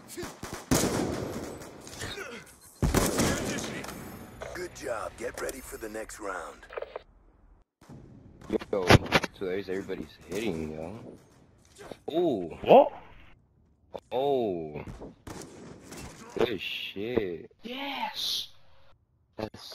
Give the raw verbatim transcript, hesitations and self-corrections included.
Good job. Get ready for the next round. Yo, so there's everybody's hitting, yo. Oh. What? Oh. Good shit. Yes. Let's